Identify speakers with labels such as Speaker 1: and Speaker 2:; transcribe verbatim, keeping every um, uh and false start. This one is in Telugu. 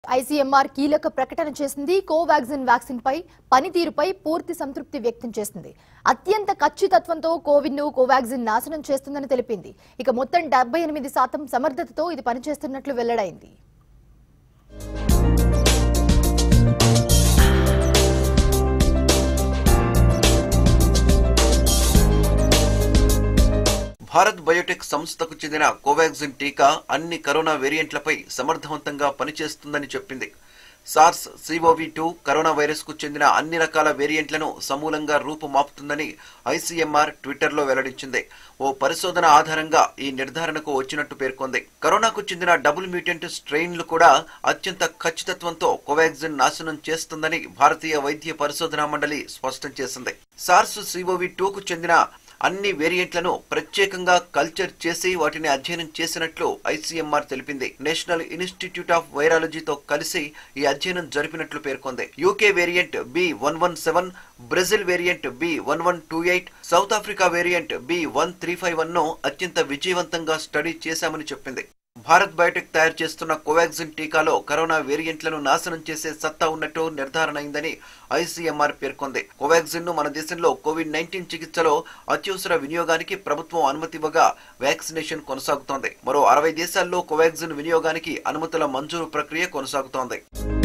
Speaker 1: ఐసీఎంఆర్ కీలక ప్రకటన చేసింది. కోవాక్సిన్ వ్యాక్సిన్ పై పనితీరుపై పూర్తి సంతృప్తి వ్యక్తం చేసింది. అత్యంత ఖచ్చితత్వంతో కోవిడ్ ను కోవాక్సిన్ నాశనం చేస్తుందని తెలిపింది. ఇక మొత్తం డెబ్బై ఎనిమిది శాతం సమర్థతతో ఇది పనిచేస్తున్నట్లు వెల్లడైంది.
Speaker 2: భారత్ బయోటెక్ సంస్థకు చెందిన కోవాక్సిన్ టీకా అన్ని కరోనా వేరియంట్లపై సమర్థవంతంగా పనిచేస్తుందని చెప్పింది. SARS CoV two corona virus కు చెందిన అన్ని రకాల వేరియంట్లను సమూలంగా రూపుమాపుతుందని ఐసీఎంఆర్ ట్విట్టర్లో వెల్లడించింది. ఓ పరిశోధన ఆధారంగా ఈ నిర్ధారణకు వచ్చినట్టు పేర్కొంది. కరోనాకు చెందిన డబుల్ మ్యూటెంట్ స్ట్రెయిన్లు కూడా అత్యంత ఖచ్చితత్వంతో కోవాక్సిన్ నాశనం చేస్తుందని భారతీయ వైద్య పరిశోధనా మండలి స్పష్టం చేసింది. సార్స్ సిఓవి టూకు చెందిన అన్ని వేరియంట్లను ప్రత్యేకంగా కల్చర్ చేసి వాటిని అధ్యయనం చేసినట్లు ఐసీఎంఆర్ తెలిపింది. నేషనల్ ఇన్స్టిట్యూట్ ఆఫ్ వైరాలజీతో కలిసి ఈ అధ్యయనం జరిపినట్లు పేర్కొంది. UK variant B one one seven, Brazil variant B one one two eight, South Africa variant B one three five one ను అత్యంత విజయవంతంగా స్టడీ చేశామని చెప్పింది. భారత్ బయోటెక్ తయారు చేస్తున్న కోవాక్సిన్ టీకాలో కరోనా వేరియంట్లను నాశనం చేసే సత్తా ఉన్నట్టు నిర్ధారణ అయిందని ఐసీఎంఆర్ పేర్కొంది. కోవాక్సిన్ ను మన దేశంలో కోవిడ్ నైన్టీన్ చికిత్సలో అత్యవసర వినియోగానికి ప్రభుత్వం అనుమతి ఇవ్వగా వ్యాక్సినేషన్ కొనసాగుతోంది. మరో అరవై దేశాల్లో కోవాక్సిన్ వినియోగానికి అనుమతుల మంజూరు ప్రక్రియ కొనసాగుతోంది.